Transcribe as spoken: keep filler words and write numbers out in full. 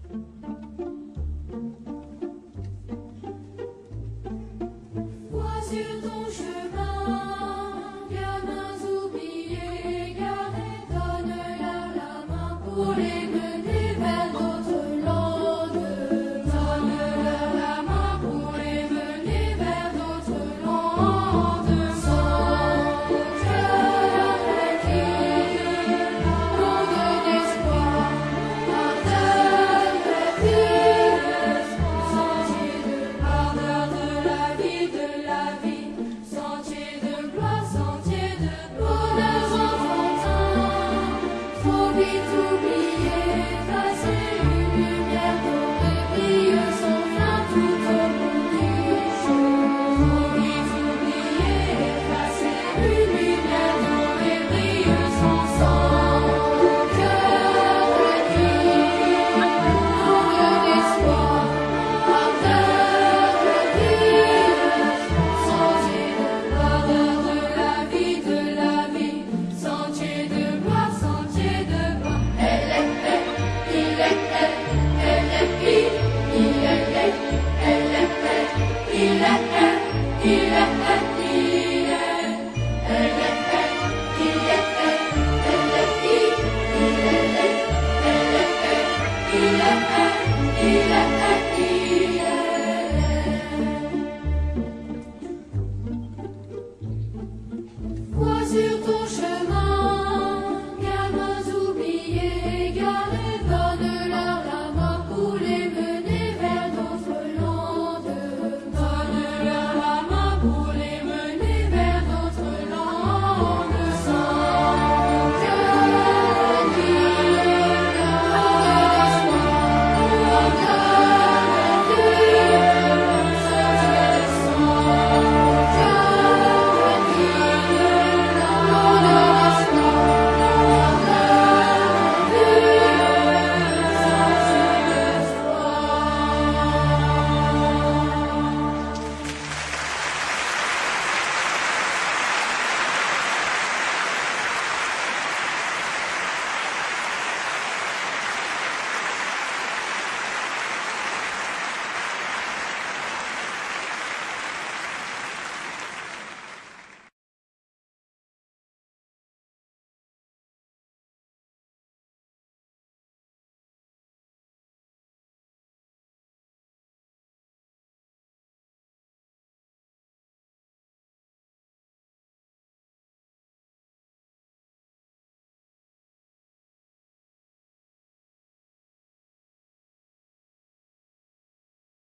Vois sur ton chemin, gamins oubliés, égarés, donne-leur la main pour les mener vers d'autres landes. Donne-leur la main pour les mener vers d'autres landes. Sans cœur inquiet, longue d'espoir, ardeur de vie, sentier de ardeur de la vie, de la vie, sentier de gloire, sentier de bonheur enfantin, trop vite oublié, effacé, une lumière dorée brille sans fin tout au bout du jour. Trop vite oublié, effacé, une lumière dorée brille sans sang. Cœur inquiet, longue d'espoir, ardeur de vie, sentier de l'ardeur de la vie, de la vie, sentier de gloire, sentier de gloire. Elle est, elle, il est, elle, elle est, il, il est, elle, elle est, elle, il est, elle, il est, elle, il est. Elle est, elle, il est, elle, elle est, il, il est, elle, elle est, elle, il est, elle, il est.